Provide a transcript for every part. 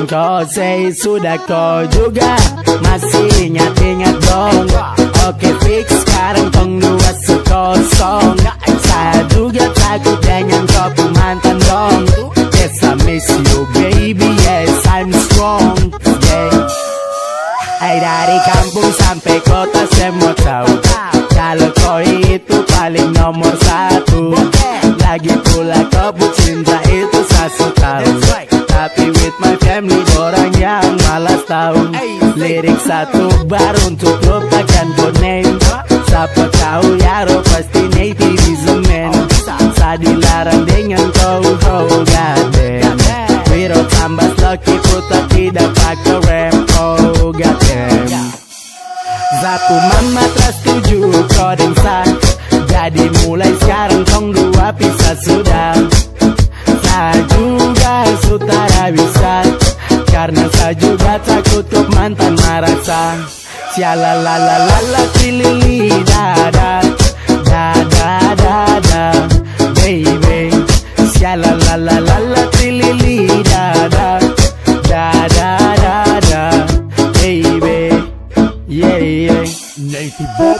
kau say sudah kau juga masih ingat-ingat dong. Oke fix sekarang tong dua sekosong. Saya juga takut dengan kau mantan dong. Yes I miss you baby, yes I'm strong, yeah. Hai dari kampung sampai kota semua tahu kalau kau itu paling nomor satu. Lagi pula kau cinta itu saya tahu. Tapi with my family orang yang malas tahu. Lirik satu baru untuk lupakan name. Siapa tahu Yaro pasti netizen. Saya dilarang dengan kau, oh goddamn. Wiro tambah lucky putar tidak pakai rem, oh goddamn. Zapu mama terus setuju coding sah. Jadi mulai sekarang tong dua pisah sudah. Saya juga sutara bisa karena saya juga takut kau mantan marasa. Sialalalala tilili dada dada dada baby. Sialalalala tilili dada dada dada baby. Yeah yeah. Native Bob.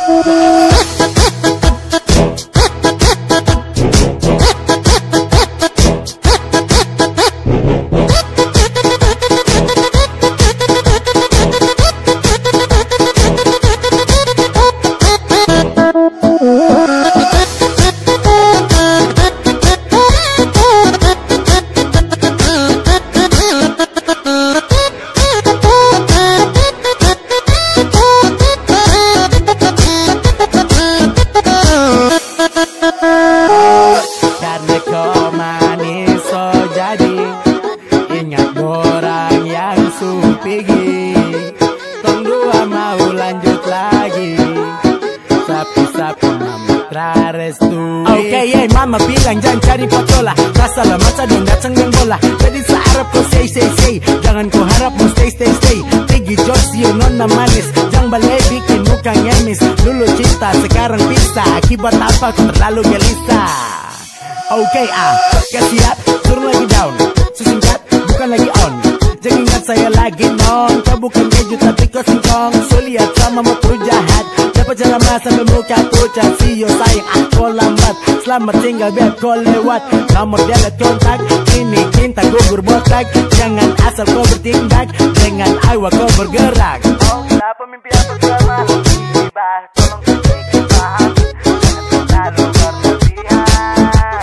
Oke, yeah, mama bilang jangan cari potola. Masalah masa dong datang yang bola. Jadi seharap kau say. Jangan kau harap mau stay. Tinggi Josio nona manis. Jangan balik bikin muka ngemis. Dulu cinta sekarang pisah. Akibat apa kau terlalu gelisah. Oke, gak siap, turun lagi down. Sesingkat, bukan lagi on. Jangan ingat saya lagi non. Kau bukan keju tapi kau singkong. So lihat sama mau jahat. Dapat jalan sampai muka pucat. See you sayang, kau lambat. Selamat tinggal biar kau lewat. Nomor dia liat kontak. Ini cinta gugur botak. Jangan asal kau bertindak. Dengan awak kau bergerak. Oh, pemimpi apa selama tiba. Tolong sedikit paham. Jangan terlalu berlebihan.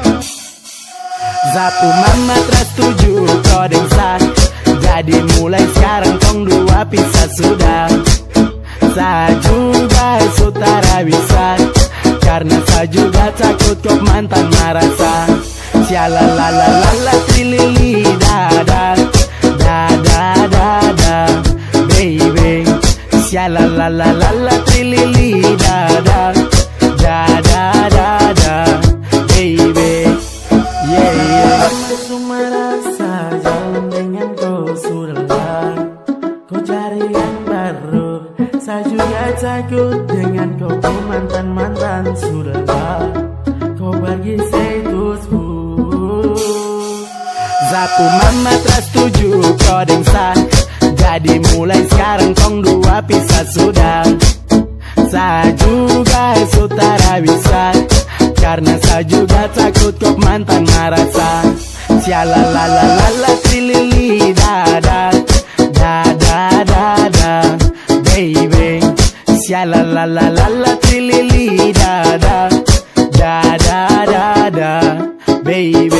Zapu mama terus setuju coding sah. Jadi mulai sekarang tong dua pisah sudah. Saya juga sutara bisa karena saya juga takut kau mantan marasa. Sialalalala tilili dada dada dada baby. Sialalalala tilili dada dada dada baby. Yeah yeah. Aku merasa jalan dengan kau sudah. Kau cari yang baru. Saya juga takut dengan kau mantan sudah. Kau pergi statusku. Zapu mama terus setuju coding sah. Jadi mulai sekarang tong dua pisah sudah. Saya juga sutara bisa karena saya juga takut kau mantan marasa. Sialalalala tilili dada dada dada baby. Sialalalala tilili dada dada dada baby.